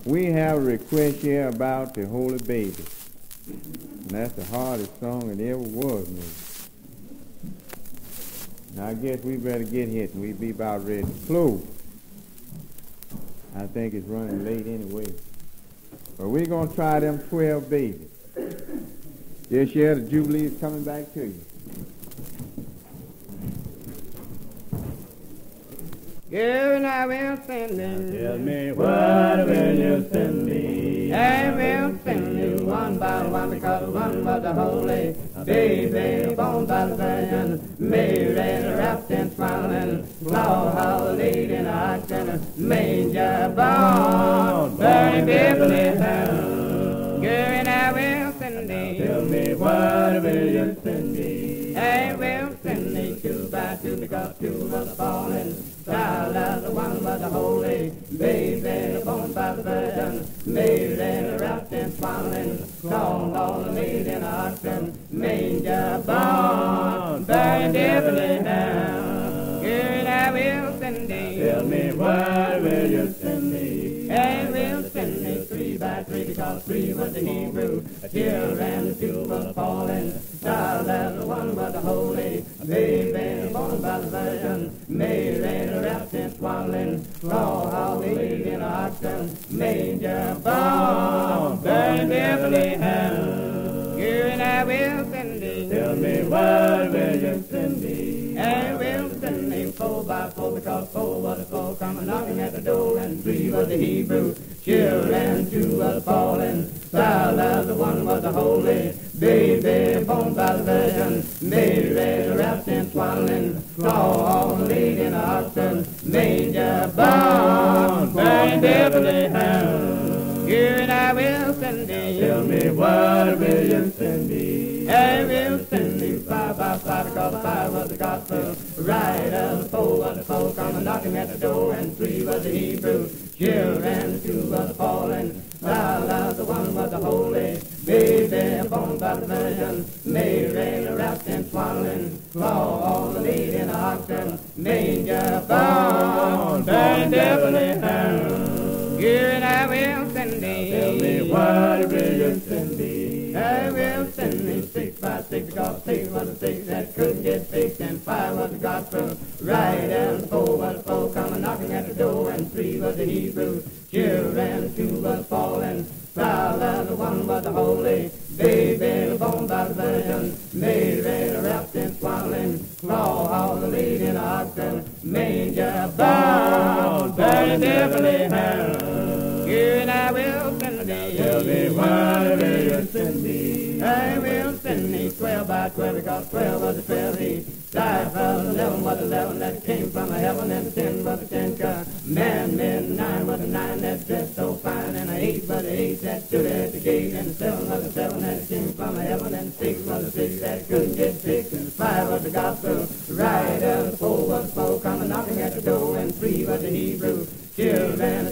We have a request here about the Holy Baby. And that's the hardest song it ever was, man. Now I guess we better get hit and we be about ready to close. I think it's running late anyway. But we're going to try them 12 babies. This year the Jubilee is coming back to you. Girl, I will send thee. Tell me what will you send me? I will send you one by one because one was the holy baby born by the Virgin Mary, wrapped in smiling, law laid in a ox and a manger born, burning Bethlehem. Girl, I will send thee. Tell me what will you send me? I will send thee 2 by 2 because 2 was falling. Child as the one was the holy baby born by the Virgin Mary, wrapped in swaddling cloth, all laid in a oxen manger born, burning Bethlehem. Girl, I will send thee. Tell me what will you send me? I will send thee 3 by 3 because 3 was the Hebrew children, 2 was fallen. Child as the one was the holy baby born by the Virgin Mary, wrapped in swaddling cloth, all laid in a oxen manger born, burning Bethlehem. Girl, I will send thee. Tell me what will you send me? I will send thee 4 by 4 because 4 was the folk coming knocking at the door, and 3 was the Hebrew children, 2 was fallen. Child as the one was the holy baby born by the Virgin Mary, wrapped in swaddling cloth, all laid in a oxen manger born, burning Bethlehem. Girl, I will send thee. Tell me what will you send me? I will send thee 5 by 5 because 5 was the gospel rider, 4 was the folk coming knocking at the door, and 3 was the Hebrew children, 2 was fallen. Child as the one was the holy baby born by the Virgin Mary, wrapped in swaddling cloth, all laid in a oxen manger born, burning Bethlehem. Girl, I will send thee. Tell me what will you send me? I will send thee 6 by 6 because 6 was the 6 that couldn't get fixed, and 5 was the gospel right, and 4 was the folk coming knocking at the door, and 3 was the Hebrew children, 2 was fallen. Child as the one was the holy baby born by the Virgin Mary, wrapped in swaddling cloth, all laid in a oxen manger born, burning Bethlehem. Girl, I will send thee. Tell me what will you send me? I will send thee 12 by 12 because 12 was the 12 he died from. 11 was the 11 that came from heaven, and 10 was the 10 commandments. 9 was the 9 that dressed so fine, and 8 was the 8 that stood at the gate, and 7 was the 7 that came from heaven, and 6 was the 6 that couldn't get fixed, and 5 was the gospel rider, 4 was the folk coming knocking at the door, and 3 was the Hebrew children,